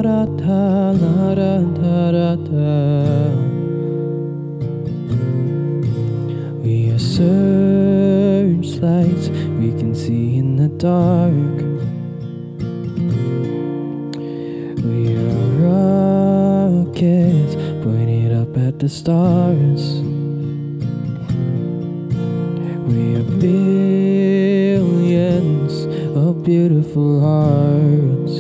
da da la da da da da. We are searchlights we can see in the dark. We are rockets pointed up at the stars. We are billions of beautiful hearts,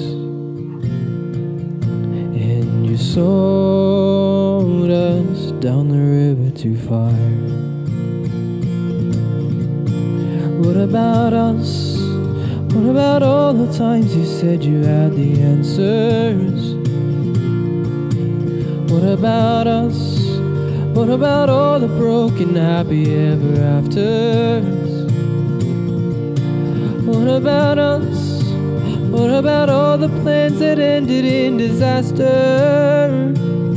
and you sold us down the river too far. What about us? What about all the times you said you had the answers? What about us? What about all the broken happy ever afters? What about us? What about all the plans that ended in disaster?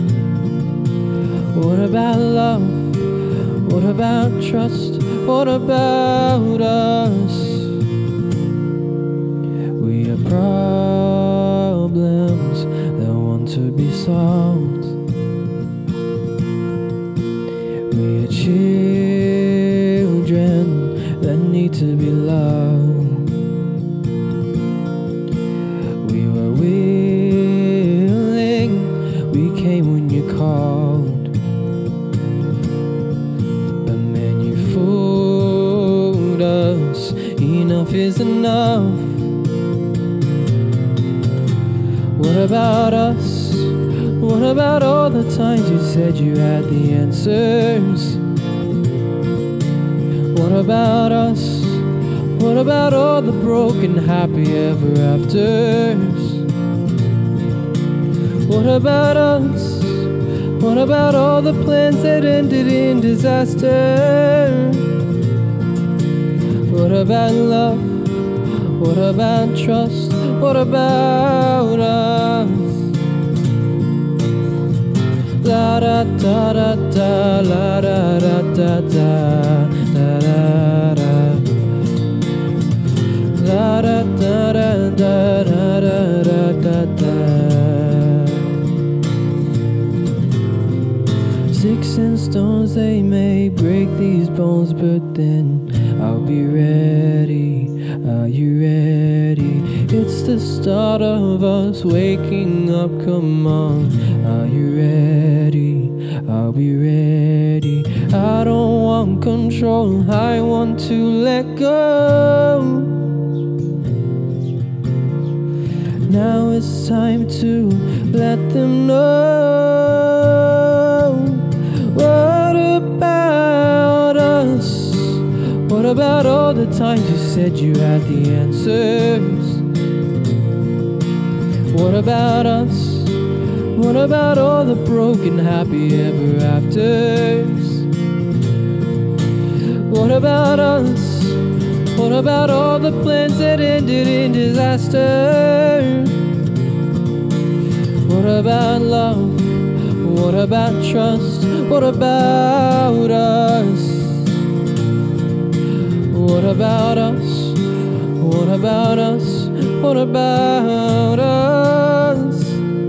What about love? What about trust? What about us? We are problems that want to be solved. We are children that need to be loved. We were willing, we came when you called. But man, you fooled us, enough is enough. What about us? What about all the times you said you had the answers? What about us? What about all the broken happy ever afters? What about us? What about all the plans that ended in disaster? What about love? What about trust? What about us? La da da da da, la da da da da, la da da. La da da da da da da da da. Sticks and stones, they may break these bones, but then I'll be ready. Are you ready? It's the start of us waking up, come on. Are you ready? I'll be ready. I don't want control, I want to let go. Now it's time to let them know. What about us? What about all the times you said you had the answers? What about us? What about all the broken happy ever afters? What about us? What about all the plans that ended in disaster? What about love? What about trust? What about us? What about us? What about us? What about us?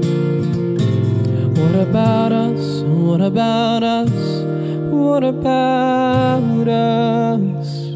What about us? What about us? What about us?